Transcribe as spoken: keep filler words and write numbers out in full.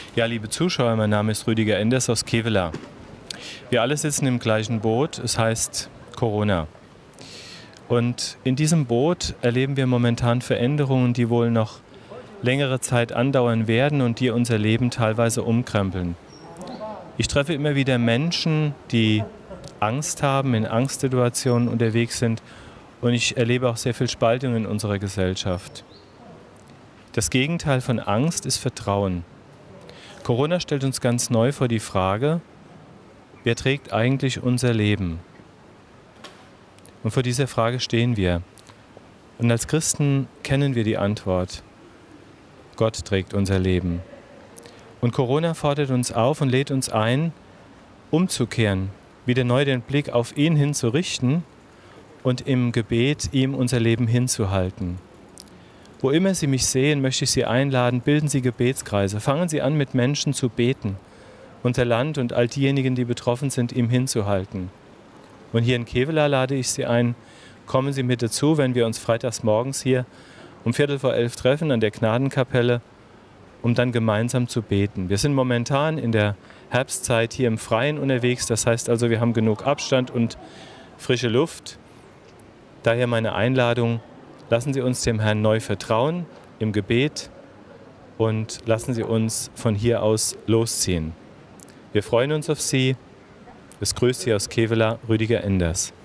Ja, liebe Zuschauer, mein Name ist Rüdiger Enders aus Kevela. Wir alle sitzen im gleichen Boot, es heißt Corona. Und in diesem Boot erleben wir momentan Veränderungen, die wohl noch längere Zeit andauern werden und die unser Leben teilweise umkrempeln. Ich treffe immer wieder Menschen, die Angst haben, in Angstsituationen unterwegs sind, und ich erlebe auch sehr viel Spaltung in unserer Gesellschaft. Das Gegenteil von Angst ist Vertrauen. Corona stellt uns ganz neu vor die Frage, wer trägt eigentlich unser Leben? Und vor dieser Frage stehen wir. Und als Christen kennen wir die Antwort. Gott trägt unser Leben. Und Corona fordert uns auf und lädt uns ein, umzukehren, wieder neu den Blick auf ihn hin zu richten und im Gebet ihm unser Leben hinzuhalten. Wo immer Sie mich sehen, möchte ich Sie einladen, bilden Sie Gebetskreise. Fangen Sie an, mit Menschen zu beten, unser Land und all diejenigen, die betroffen sind, ihm hinzuhalten. Und hier in Kevela lade ich Sie ein, kommen Sie mit dazu, wenn wir uns freitags morgens hier um Viertel vor elf treffen an der Gnadenkapelle, um dann gemeinsam zu beten. Wir sind momentan in der Herbstzeit hier im Freien unterwegs, das heißt also, wir haben genug Abstand und frische Luft. Daher meine Einladung, lassen Sie uns dem Herrn neu vertrauen im Gebet und lassen Sie uns von hier aus losziehen. Wir freuen uns auf Sie. Es grüßt Sie aus Kevela, Rüdiger Enders.